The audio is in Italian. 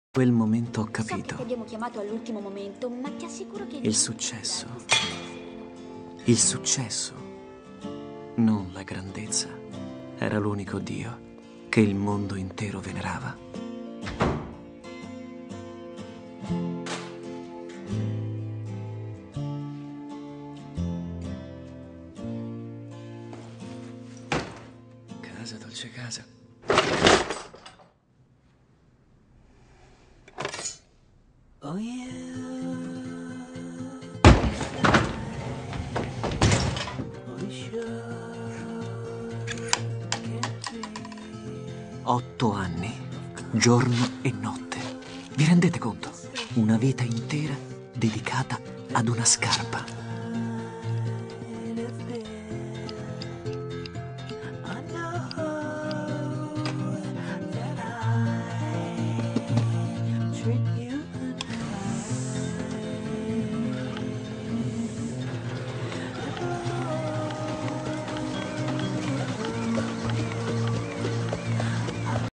Quel momento ho So che ti capito. abbiamo chiamato all'ultimo momento, ma ti assicuro che... Il successo. Il successo. Non la grandezza. Era l'unico Dio che il mondo intero venerava. Casa, dolce casa. Oh yeah. Oh, sure. 8 anni, giorno e notte. Vi rendete conto? Una vita intera dedicata ad una scarpa.